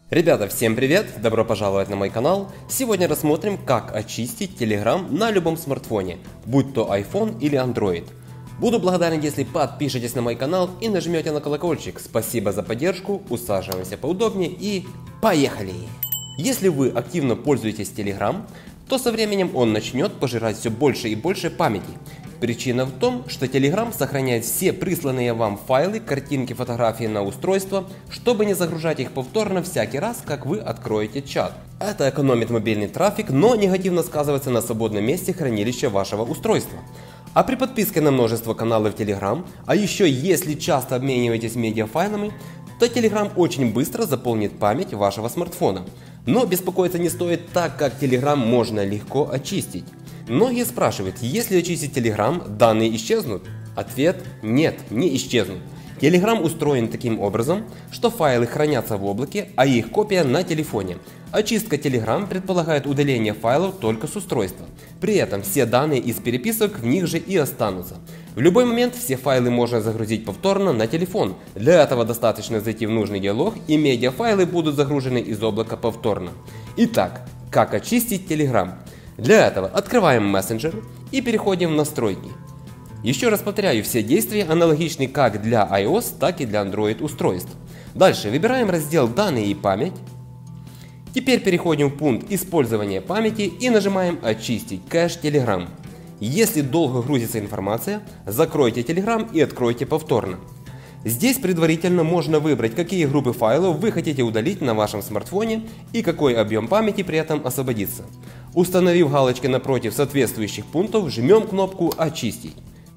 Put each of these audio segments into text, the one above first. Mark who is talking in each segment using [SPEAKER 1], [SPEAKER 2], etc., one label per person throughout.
[SPEAKER 1] Ребята, всем привет! Добро пожаловать на мой канал. Сегодня рассмотрим, как очистить Telegram на любом смартфоне, будь то iPhone или Android. Буду благодарен, если подпишетесь на мой канал и нажмете на колокольчик. Спасибо за поддержку, усаживаемся поудобнее и поехали! Если вы активно пользуетесь Telegram, то со временем он начнет пожирать все больше и больше памяти. Причина в том, что Telegram сохраняет все присланные вам файлы, картинки, фотографии на устройство, чтобы не загружать их повторно всякий раз, как вы откроете чат. Это экономит мобильный трафик, но негативно сказывается на свободном месте хранилища вашего устройства. А при подписке на множество каналов Telegram, а еще если часто обмениваетесь медиафайлами, то Telegram очень быстро заполнит память вашего смартфона. Но беспокоиться не стоит, так как Telegram можно легко очистить. Многие спрашивают, если очистить Telegram, данные исчезнут? Ответ – нет, не исчезнут. Telegram устроен таким образом, что файлы хранятся в облаке, а их копия на телефоне. Очистка Telegram предполагает удаление файлов только с устройства. При этом все данные из переписок в них же и останутся. В любой момент все файлы можно загрузить повторно на телефон. Для этого достаточно зайти в нужный диалог, и медиафайлы будут загружены из облака повторно. Итак, как очистить Telegram? Для этого открываем мессенджер и переходим в настройки. Еще раз повторяю, все действия аналогичны как для iOS, так и для Android устройств. Дальше выбираем раздел «Данные и память». Теперь переходим в пункт «Использование памяти» и нажимаем «Очистить кэш Telegram». Если долго грузится информация, закройте Telegram и откройте повторно. Здесь предварительно можно выбрать, какие группы файлов вы хотите удалить на вашем смартфоне и какой объем памяти при этом освободится. Установив галочки напротив соответствующих пунктов, жмем кнопку «Очистить».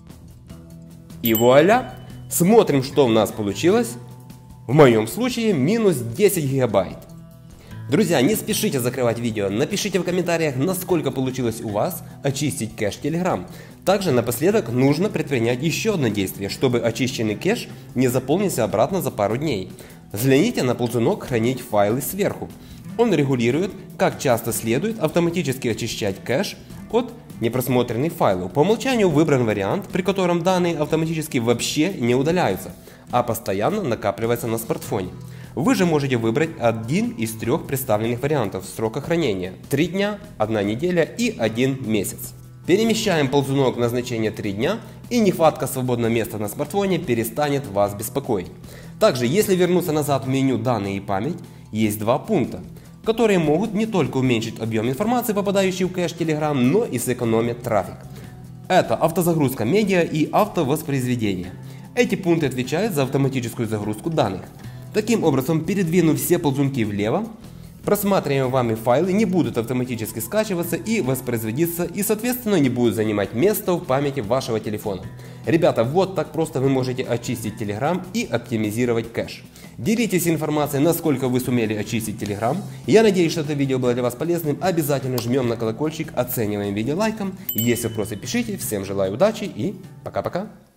[SPEAKER 1] И вуаля! Смотрим, что у нас получилось. В моем случае минус 10 гигабайт. Друзья, не спешите закрывать видео, напишите в комментариях, насколько получилось у вас очистить кэш Telegram. Также напоследок нужно предпринять еще одно действие, чтобы очищенный кэш не заполнился обратно за пару дней. Взгляните на ползунок «Хранить файлы» сверху. Он регулирует, как часто следует автоматически очищать кэш от непросмотренных файлов. По умолчанию выбран вариант, при котором данные автоматически вообще не удаляются, а постоянно накапливаются на смартфоне. Вы же можете выбрать один из трех представленных вариантов срока хранения: 3 дня, 1 неделя и 1 месяц. Перемещаем ползунок на значение 3 дня, и нехватка свободного места на смартфоне перестанет вас беспокоить. Также, если вернуться назад в меню «Данные и память», есть два пункта, которые могут не только уменьшить объем информации, попадающей в кэш Telegram, но и сэкономить трафик. Это автозагрузка медиа и автовоспроизведение. Эти пункты отвечают за автоматическую загрузку данных. Таким образом, передвинув все ползунки влево, просматриваемые вами файлы не будут автоматически скачиваться и воспроизводиться, и соответственно не будут занимать место в памяти вашего телефона. Ребята, вот так просто вы можете очистить Telegram и оптимизировать кэш. Делитесь информацией, насколько вы сумели очистить Telegram. Я надеюсь, что это видео было для вас полезным. Обязательно жмем на колокольчик, оцениваем видео лайком. Если вопросы, пишите. Всем желаю удачи и пока-пока.